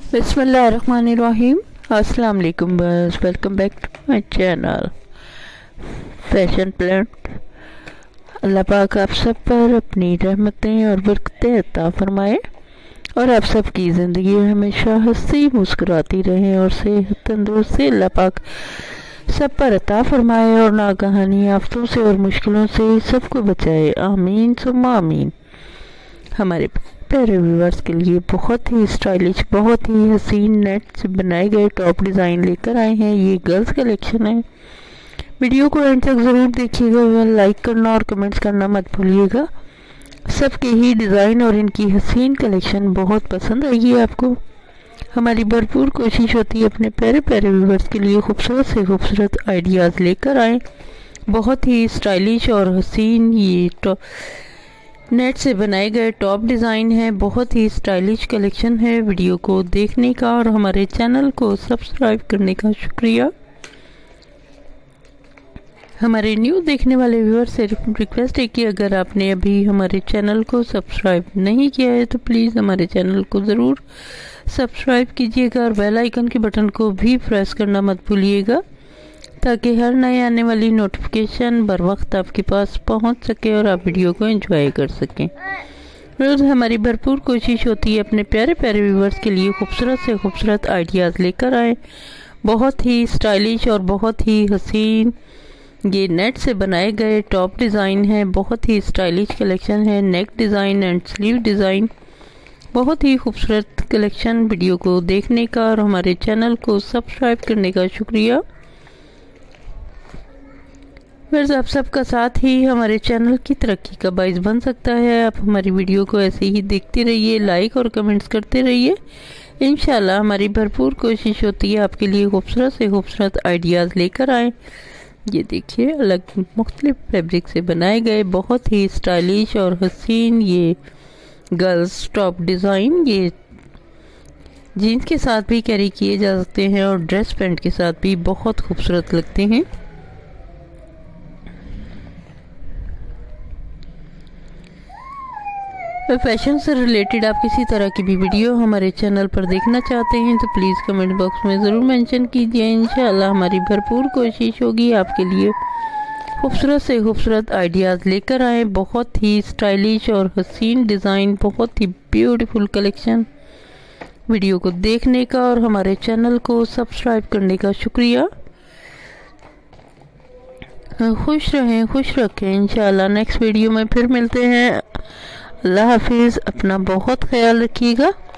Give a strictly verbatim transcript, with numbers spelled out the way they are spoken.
बिस्मिल्लाहिर्रहमानिर्रहीम। अस्सलाम वालेकुम बस, welcome back to my channel fashion plant. अल्लाह पाक आप सब पर अपनी रहमतें और बरकतें अता फरमाए और आप सब की ज़िंदगी हमेशा हंसी मुस्कुराती रहे और सेहत तंदुरुस्ती अल्लाह पाक सब पर अता फरमाए और नागहानी आफतों से और मुश्किलों से सबको बचाए, आमीन सुम्मा आमीन। हमारे प्यारे व्यूअर्स के लिए बहुत ही स्टाइलिश, बहुत ही हसीन नेट से बनाए गए टॉप डिज़ाइन लेकर आए हैं। ये गर्ल्स कलेक्शन है। वीडियो को एंड तक ज़रूर देखिएगा, लाइक करना और कमेंट्स करना मत भूलिएगा। सबके ही डिज़ाइन और इनकी हसीन कलेक्शन बहुत पसंद आएगी आपको। हमारी भरपूर कोशिश होती है अपने प्यारे प्यारे व्यूअर्स के लिए खूबसूरत से खूबसूरत आइडियाज़ लेकर आएँ। बहुत ही स्टाइलिश और हसीन ये टॉप नेट से बनाए गए टॉप डिज़ाइन है। बहुत ही स्टाइलिश कलेक्शन है। वीडियो को देखने का और हमारे चैनल को सब्सक्राइब करने का शुक्रिया। हमारे न्यू देखने वाले व्यूअर से रिक्वेस्ट है कि अगर आपने अभी हमारे चैनल को सब्सक्राइब नहीं किया है तो प्लीज़ हमारे चैनल को ज़रूर सब्सक्राइब कीजिएगा और बेल आइकन के बटन को भी प्रेस करना मत भूलिएगा ताकि हर नए आने वाली नोटिफिकेशन बर वक्त आपके पास पहुंच सके और आप वीडियो को एंजॉय कर सकें। रोज़ हमारी भरपूर कोशिश होती है अपने प्यारे प्यारे व्यूअर्स के लिए खूबसूरत से खूबसूरत आइडियाज़ लेकर आए। बहुत ही स्टाइलिश और बहुत ही हसीन ये नेट से बनाए गए टॉप डिज़ाइन है। बहुत ही स्टाइलिश कलेक्शन है। Neck design and sleeve design, बहुत ही खूबसूरत कलेक्शन। वीडियो को देखने का और हमारे चैनल को सब्सक्राइब करने का शुक्रिया। फिर आप सबका साथ ही हमारे चैनल की तरक्की का बाइस बन सकता है। आप हमारी वीडियो को ऐसे ही देखते रहिए, लाइक और कमेंट्स करते रहिए। इंशाल्लाह हमारी भरपूर कोशिश होती है आपके लिए खूबसूरत से खूबसूरत आइडियाज़ लेकर आएँ। ये देखिए, अलग मुख्तलिफ फैब्रिक से बनाए गए बहुत ही स्टाइलिश और हसीन ये गर्ल्स टॉप डिज़ाइन। ये जीन्स के साथ भी कैरी किए जा सकते हैं और ड्रेस पैंट के साथ भी बहुत खूबसूरत लगते हैं। फैशन से रिलेटेड आप किसी तरह की भी वीडियो हमारे चैनल पर देखना चाहते हैं तो प्लीज़ कमेंट बॉक्स में ज़रूर मेंशन कीजिए। इंशाल्लाह हमारी भरपूर कोशिश होगी आपके लिए खूबसूरत से खूबसूरत आइडियाज़ लेकर आएँ। बहुत ही स्टाइलिश और हसीन डिज़ाइन, बहुत ही ब्यूटीफुल कलेक्शन। वीडियो को देखने का और हमारे चैनल को सब्सक्राइब करने का शुक्रिया। खुश रहें, खुश रखें। इंशाल्लाह नेक्स्ट वीडियो में फिर मिलते हैं। अल्लाह हाफिज़। अपना बहुत ख्याल रखिएगा।